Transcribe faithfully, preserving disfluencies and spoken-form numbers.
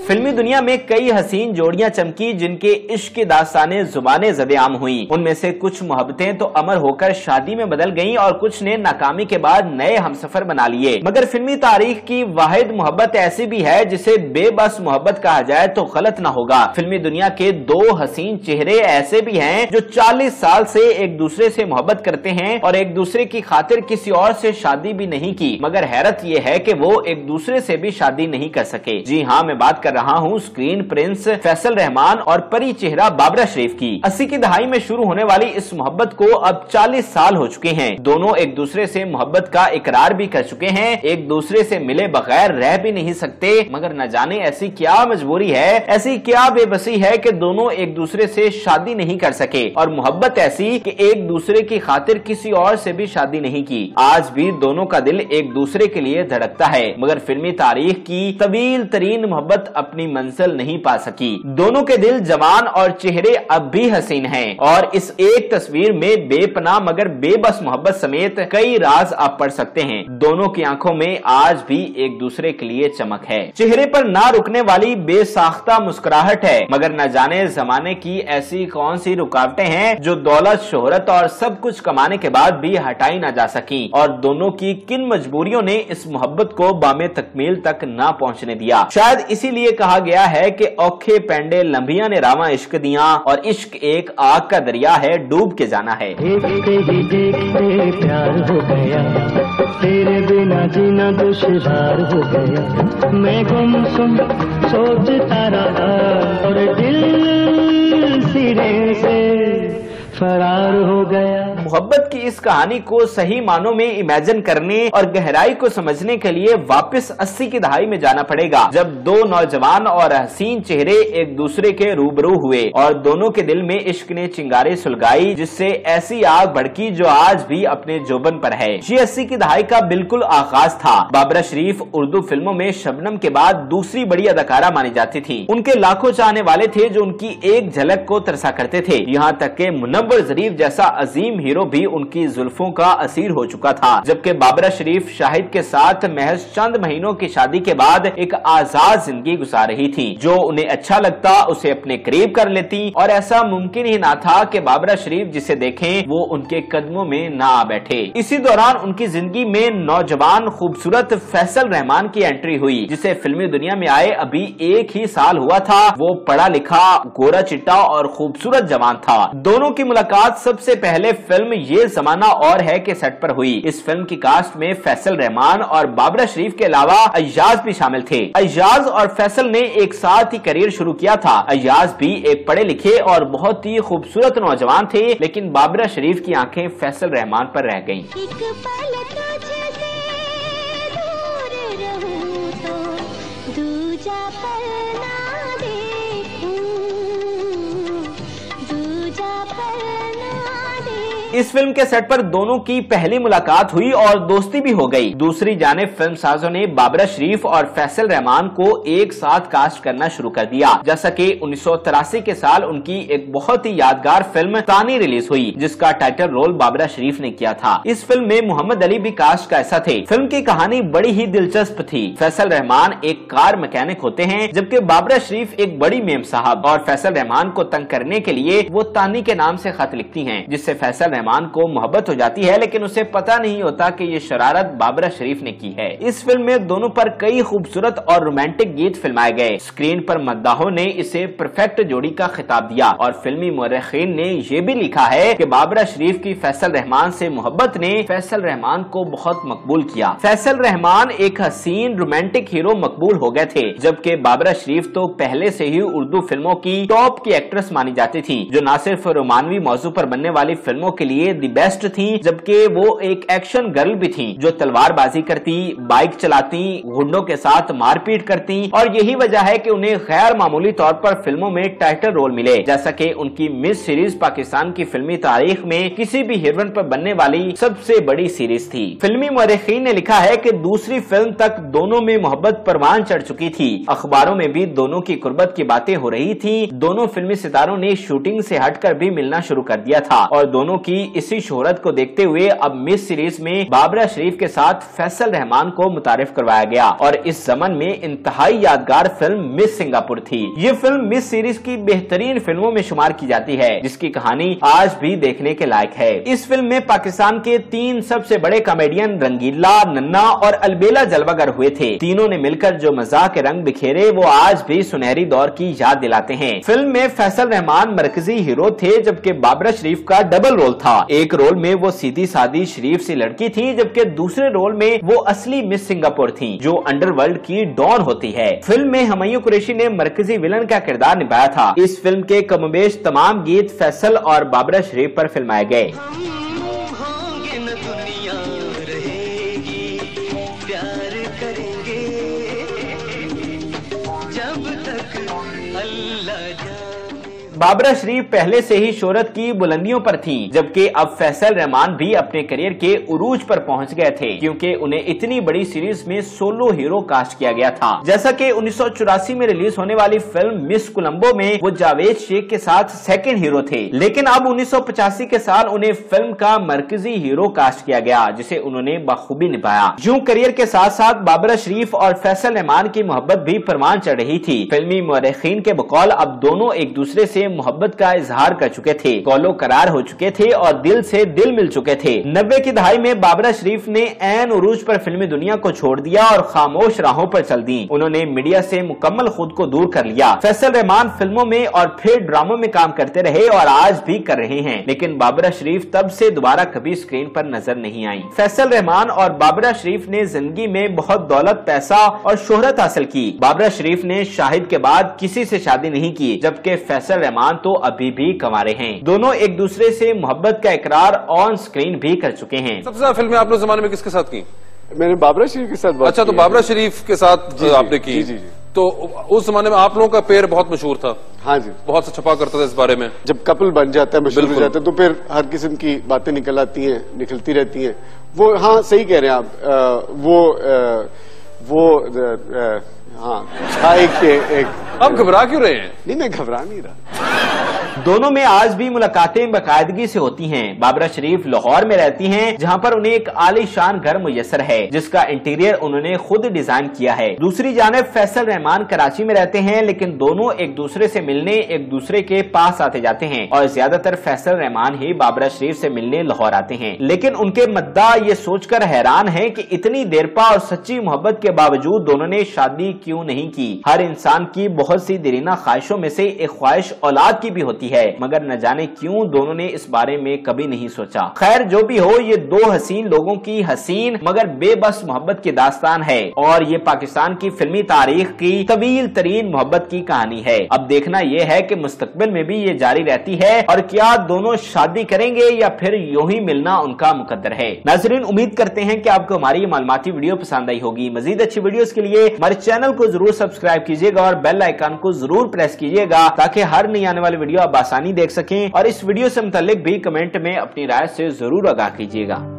फिल्मी दुनिया में कई हसीन जोड़ियां चमकी जिनके इश्क की दास्तानें जुबाने ज़द-ए-आम हुई। उनमें से कुछ मोहब्बतें तो अमर होकर शादी में बदल गईं और कुछ ने नाकामी के बाद नए हमसफर बना लिए। मगर फिल्मी तारीख की वाहिद मोहब्बत ऐसी भी है जिसे बेबस मोहब्बत कहा जाए तो गलत न होगा। फिल्मी दुनिया के दो हसीन चेहरे ऐसे भी हैं जो चालीस साल से एक दूसरे से मोहब्बत करते हैं और एक दूसरे की खातिर किसी और से शादी भी नहीं की, मगर हैरत यह है कि वो एक दूसरे से भी शादी नहीं कर सके। जी हाँ, मैं बात कर रहा हूँ स्क्रीन प्रिंस फैसल रहमान और परी चेहरा बाबरा शरीफ की। अस्सी की दहाई में शुरू होने वाली इस मोहब्बत को अब चालीस साल हो चुके हैं। दोनों एक दूसरे से मोहब्बत का इकरार भी कर चुके हैं, एक दूसरे से मिले बगैर रह भी नहीं सकते, मगर न जाने ऐसी क्या मजबूरी है, ऐसी क्या बेबसी है कि दोनों एक दूसरे से शादी नहीं कर सके और मोहब्बत ऐसी कि एक दूसरे की खातिर किसी और से भी शादी नहीं की। आज भी दोनों का दिल एक दूसरे के लिए धड़कता है, मगर फिल्मी तारीख की तवील तरीन मोहब्बत अपनी मंजिल नहीं पा सकी। दोनों के दिल जवान और चेहरे अब भी हसीन हैं और इस एक तस्वीर में बेपनाह मगर बेबस मोहब्बत समेत कई राज आप पढ़ सकते हैं। दोनों की आंखों में आज भी एक दूसरे के लिए चमक है, चेहरे पर ना रुकने वाली बेसाख्ता मुस्कुराहट है, मगर न जाने जमाने की ऐसी कौन सी रुकावटें हैं जो दौलत शोहरत और सब कुछ कमाने के बाद भी हटाई ना जा सकी और दोनों की किन मजबूरियों ने इस मोहब्बत को बामे तकमील तक ना पहुंचने दिया। शायद इसीलिए कहा गया है कि औखे पेंडे लंबिया ने रावा इश्क दिया और इश्क एक आग का दरिया है, डूब के जाना है। देखते ही देखते प्यार हो गया, तेरे बिना जीना दुश्वार हो गया, मैं गुमसुम सोचता रहा और दिल सिरे से फरार हो गया। मोहब्बत की इस कहानी को सही मानों में इमेजिन करने और गहराई को समझने के लिए वापस अस्सी की दहाई में जाना पड़ेगा, जब दो नौजवान और हसीन चेहरे एक दूसरे के रूबरू हुए और दोनों के दिल में इश्क ने चिंगारी सुलगाई, जिससे ऐसी आग भड़की जो आज भी अपने जोबन पर है। ये अस्सी की दहाई का बिल्कुल आगाज था। बाबरा शरीफ उर्दू फिल्मों में शबनम के बाद दूसरी बड़ी अदाकारा मानी जाती थी। उनके लाखों चाहने वाले थे जो उनकी एक झलक को तरसा करते थे। यहाँ तक के मुनव्वर ज़रीफ जैसा अजीम हीरो भी उनकी जुल्फों का असीर हो चुका था। जबकि बाबरा शरीफ शाहिद के साथ महज चंद महीनों की शादी के बाद एक आजाद जिंदगी गुजार रही थी। जो उन्हें अच्छा लगता उसे अपने करीब कर लेती और ऐसा मुमकिन ही ना था कि बाबरा शरीफ जिसे देखें वो उनके कदमों में ना आ बैठे। इसी दौरान उनकी जिंदगी में नौजवान खूबसूरत फैसल रहमान की एंट्री हुई, जिसे फिल्मी दुनिया में आए अभी एक ही साल हुआ था। वो पढ़ा लिखा, गोरा चिट्टा और खूबसूरत जवान था। दोनों की मुलाकात सबसे पहले फिल्म ये जमाना और है के सेट पर हुई। इस फिल्म की कास्ट में फैसल रहमान और बाबरा शरीफ के अलावा अय्याज भी शामिल थे। अय्याज और फैसल ने एक साथ ही करियर शुरू किया था। अय्याज भी एक पढ़े लिखे और बहुत ही खूबसूरत नौजवान थे, लेकिन बाबरा शरीफ की आंखें फैसल रहमान पर रह गईं। इस फिल्म के सेट पर दोनों की पहली मुलाकात हुई और दोस्ती भी हो गई। दूसरी जानिब फिल्म साजों ने बाबरा शरीफ और फैसल रहमान को एक साथ कास्ट करना शुरू कर दिया। जैसा कि उन्नीस सौ तिरासी के साल उनकी एक बहुत ही यादगार फिल्म तानी रिलीज हुई, जिसका टाइटल रोल बाबरा शरीफ ने किया था। इस फिल्म में मोहम्मद अली भी कास्ट का ऐसा थे। फिल्म की कहानी बड़ी ही दिलचस्प थी। फैसल रहमान एक कार मैकेनिक होते हैं, जबकि बाबरा शरीफ एक बड़ी मेम साहब, और फैसल रहमान को तंग करने के लिए वो तानी के नाम से खत लिखती हैं, जिससे फैसल रहमान को मोहब्बत हो जाती है, लेकिन उसे पता नहीं होता कि ये शरारत बाबरा शरीफ ने की है। इस फिल्म में दोनों पर कई खूबसूरत और रोमांटिक गीत फिल्माए गए। स्क्रीन पर मद्दाहों ने इसे परफेक्ट जोड़ी का खिताब दिया और फिल्मी मुर्रिखीन ने यह भी लिखा है कि बाबरा शरीफ की फैसल रहमान से मोहब्बत ने फैसल रहमान को बहुत मकबूल किया। फैसल रहमान एक हसीन रोमांटिक हीरो मकबूल हो गए थे, जबकि बाबरा शरीफ तो पहले से ही उर्दू फिल्मों की टॉप की एक्ट्रेस मानी जाती थी, जो न सिर्फ रोमानवी मौजू पर बनने वाली फिल्मों के लिए दी बेस्ट थी, जबकि वो एक एक्शन गर्ल भी थी जो तलवारबाजी करती, बाइक चलाती, गुंडों के साथ मारपीट करती, और यही वजह है कि उन्हें गैर मामूली तौर पर फिल्मों में टाइटल रोल मिले, जैसा कि उनकी मिस सीरीज पाकिस्तान की फिल्मी तारीख में किसी भी हीरोइन पर बनने वाली सबसे बड़ी सीरीज थी। फिल्मी मुर्रिखीन ने लिखा है कि दूसरी फिल्म तक दोनों में मोहब्बत परवान चढ़ चुकी थी। अखबारों में भी दोनों की कुर्बत की बातें हो रही थी। दोनों फिल्मी सितारों ने शूटिंग से हटकर भी मिलना शुरू कर दिया था और दोनों की इसी शोहरत को देखते हुए अब मिस सीरीज में बाबरा शरीफ के साथ फैसल रहमान को मुतारिफ करवाया गया और इस जमन में इंतहाई यादगार फिल्म मिस सिंगापुर थी। ये फिल्म मिस सीरीज की बेहतरीन फिल्मों में शुमार की जाती है, जिसकी कहानी आज भी देखने के लायक है। इस फिल्म में पाकिस्तान के तीन सबसे बड़े कॉमेडियन रंगीला, नन्ना और अलबेला जलवागर हुए थे। तीनों ने मिलकर जो मजाक के रंग बिखेरे वो आज भी सुनहरी दौर की याद दिलाते हैं। फिल्म में फैसल रहमान मरकजी हीरो थे, जबकि बाबरा शरीफ का डबल रोल था। एक रोल में वो सीधी सादी शरीफ सी लड़की थी, जबकि दूसरे रोल में वो असली मिस सिंगापुर थी, जो अंडरवर्ल्ड की डॉन होती है। फिल्म में हुमायूं कुरैशी ने मरकजी विलन का किरदार निभाया था। इस फिल्म के कमोबेश तमाम गीत फैसल और बाबरा शरीफ पर फिल्माए गए। बाबरा शरीफ पहले से ही शोहरत की बुलंदियों पर थी, जबकि अब फैसल रहमान भी अपने करियर के उरूज पर पहुंच गए थे, क्योंकि उन्हें इतनी बड़ी सीरीज में सोलो हीरो कास्ट किया गया था। जैसा कि उन्नीस सौ चौरासी में रिलीज होने वाली फिल्म मिस कोलंबो में वो जावेद शेख के साथ सेकंड हीरो थे, लेकिन अब उन्नीस सौ पचासी के साल उन्हें फिल्म का मरकजी हीरो कास्ट किया गया, जिसे उन्होंने बखूबी निभाया। यूं करियर के साथ साथ बाबरा शरीफ और फैसल रहमान की मोहब्बत भी परवान चढ़ रही थी। फिल्मी मुअर्रिखीन के बकौल अब दोनों एक दूसरे से मोहब्बत का इजहार कर चुके थे, कौलो करार हो चुके थे और दिल से दिल मिल चुके थे। नब्बे की दहाई में बाबरा शरीफ ने ऐन उरूज पर फिल्मी दुनिया को छोड़ दिया और खामोश राहों पर चल दी। उन्होंने मीडिया से मुकम्मल खुद को दूर कर लिया। फैसल रहमान फिल्मों में और फिर ड्रामों में काम करते रहे और आज भी कर रहे हैं, लेकिन बाबरा शरीफ तब से दोबारा कभी स्क्रीन पर नजर नहीं आई। फैसल रहमान और बाबरा शरीफ ने जिंदगी में बहुत दौलत, पैसा और शोहरत हासिल की। बाबरा शरीफ ने शाहिद के बाद किसी से शादी नहीं की, जबकि फैसल रहमान तो अभी भी कमा रहे हैं। दोनों एक दूसरे से मोहब्बत का इकरार ऑन स्क्रीन भी कर चुके हैं। सबसे ज्यादा फिल्में आपने जमाने में किसके साथ की? मैंने बाबरा शरीफ के साथ। अच्छा, तो बाबरा शरीफ के साथ जी, आपने की। जी, जी, जी। तो उस जमाने में आप लोगों का पेयर बहुत मशहूर था। हाँ जी, बहुत सा छपा करता था इस बारे में। जब कपल बन जाता है, मशहूर हो जाता है, तो फिर हर किस्म की बातें निकल आती हैं, निकलती रहती हैं। वो हाँ सही कह रहे हैं आप। आ, वो आ, वो आ, हाँ एक, एक आप घबरा क्यों रहे हैं? नहीं, मैं घबरा नहीं रहा। दोनों में आज भी मुलाकातें बाकायदगी से होती हैं। बाबरा शरीफ लाहौर में रहती हैं, जहां पर उन्हें एक आलीशान घर मुयस्सर है, जिसका इंटीरियर उन्होंने खुद डिजाइन किया है। दूसरी जानिब फैसल रहमान कराची में रहते हैं, लेकिन दोनों एक दूसरे से मिलने एक दूसरे के पास आते जाते हैं और ज्यादातर फैसल रहमान ही बाबरा शरीफ से मिलने लाहौर आते हैं। लेकिन उनके मद्दा ये सोचकर हैरान है कि इतनी देरपा और सच्ची मोहब्बत के बावजूद दोनों ने शादी क्यों नहीं की। हर इंसान की बहुत सी देरीना ख्वाहिशों में से एक ख्वाहिश औलाद की भी होती है, मगर न जाने क्यों दोनों ने इस बारे में कभी नहीं सोचा। खैर जो भी हो, ये दो हसीन लोगों की हसीन मगर बेबस मोहब्बत की दास्तान है और ये पाकिस्तान की फिल्मी तारीख की तवील तरीन मोहब्बत की कहानी है। अब देखना यह है कि मुस्तकबिल में भी ये जारी रहती है और क्या दोनों शादी करेंगे या फिर यूं ही मिलना उनका मुकद्दर है। नाज़रीन, उम्मीद करते हैं कि आपको हमारी ये मालूमाती वीडियो पसंद आई होगी। मजीद अच्छी वीडियोस के लिए हमारे चैनल को जरूर सब्सक्राइब कीजिएगा और बेल आइकन को जरूर प्रेस कीजिएगा, ताकि हर नई आने वाली वीडियो आप आसानी देख सकें। और इस वीडियो से मुताल्लिक भी कमेंट में अपनी राय से जरूर आगाह कीजिएगा।